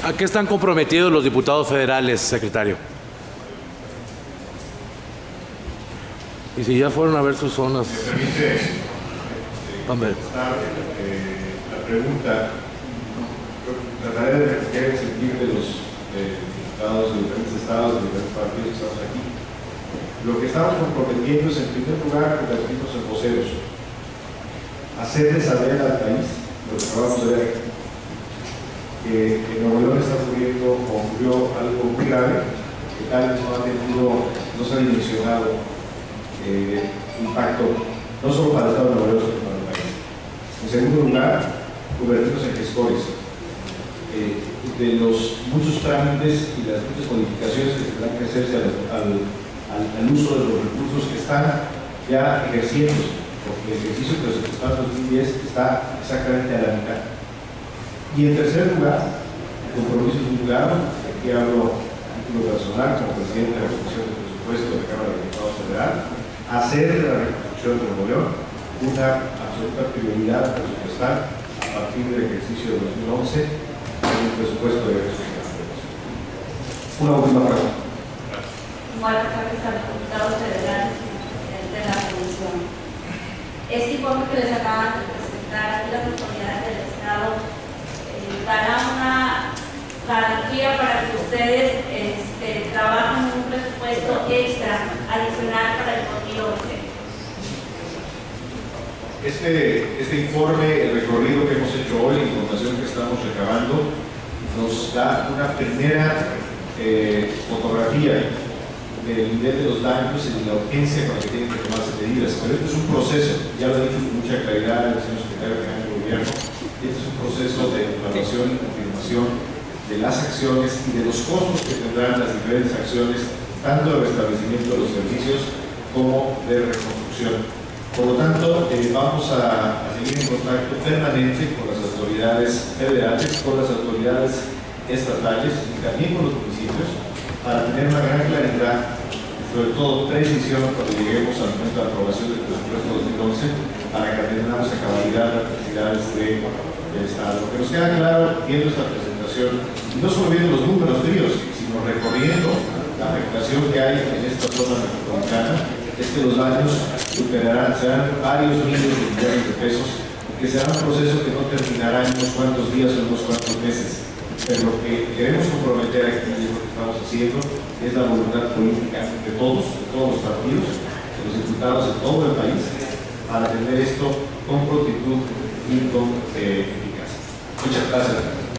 ¿A qué están comprometidos los diputados federales, secretario? Y si ya fueron a ver sus zonas. Me permite contestar la pregunta. Trataré de reflejar el sentir de los diputados de diferentes estados, de diferentes partidos que estamos aquí. Lo que estamos comprometiendo es, en primer lugar, convertirnos en voceros, hacerle saber al país lo que acabamos de ver, que en Nuevo León está ocurrió algo muy grave, que tal vez no se ha dimensionado impacto no solo para el Estado de Nuevo León, sino para el país. En segundo lugar, convertirnos en gestores de los muchos trámites y las muchas modificaciones que tendrán que hacerse al uso de los recursos que están ya ejerciéndose, porque el ejercicio presupuestal 2010 está exactamente a la mitad. Y en tercer lugar, el compromiso divulgado, aquí hablo a título personal como presidente de la Comisión de Presupuesto de la Cámara de Diputados Federal, hacer de la reconstrucción de Nuevo León una absoluta prioridad presupuestal a partir del ejercicio de 2011 en el presupuesto de egresos. Una última pregunta. Buenas tardes a los diputados federales de la Comisión. Este informe que les acaban de presentar aquí las autoridades del Estado dará una garantía para que ustedes trabajen en un presupuesto extra adicional para el 2011. Este informe, el recorrido que hemos hecho hoy, la información que estamos recabando, nos da una primera fotografía del nivel de los daños y de la urgencia con la que tienen que tomarse medidas. Pero esto es un proceso, ya lo he dicho con mucha claridad el señor secretario general del Gobierno, este es un proceso de evaluación y confirmación de las acciones y de los costos que tendrán las diferentes acciones, tanto de restablecimiento de los servicios como de reconstrucción. Por lo tanto, vamos a seguir en contacto permanente con las autoridades federales, con las autoridades estatales y también con los municipios para tener una gran claridad, sobre todo precisión cuando lleguemos al momento de aprobación del presupuesto 2011 para que atendamos a cabalidad las necesidades del Estado. Lo que nos queda claro viendo esta presentación, y no solo viendo los números fríos, sino recorriendo la afectación que hay en esta zona metropolitana, es que los daños serán varios miles de millones de pesos y que será un proceso que no terminará en unos cuantos días o unos cuantos meses. Pero lo que queremos comprometer aquí, y es lo que estamos haciendo, es la voluntad política de todos los partidos, de los diputados de todo el país, para atender esto con prontitud y con eficacia. Muchas gracias.